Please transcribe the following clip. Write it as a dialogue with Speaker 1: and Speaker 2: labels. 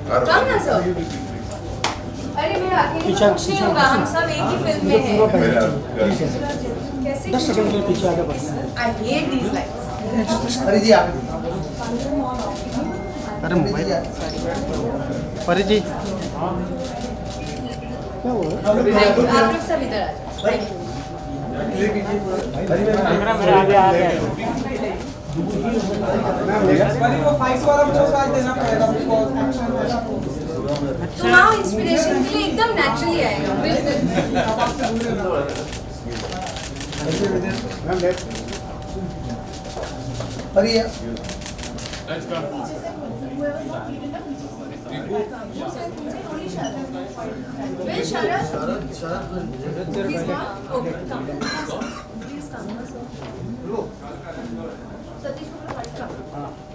Speaker 1: कम ना सर। अरे मेरा अकेले में कुछ नहीं होगा, हम सब एक ही फिल्म में हैं। कैसे?
Speaker 2: 10 सेकंड के पीछे आगे बढ़ना है।
Speaker 1: I hate these lights.
Speaker 2: परी जी आगे। अरे मोबाइल परी जी क्या हुआ?
Speaker 1: आप लोग सब इधर आ जाओ।
Speaker 3: मेरा आगे आ गया।
Speaker 4: वो 5 वाला मुझे आज देना पड़ेगा बिकॉज़ एक्शन है।
Speaker 1: तो नाउ इंस्पिरेशन के लिए एकदम नेचुरली आएगा।
Speaker 2: परी
Speaker 5: Let's go.
Speaker 1: Where is Sharad? He's gone? Okay, come. Please come. Satish, come.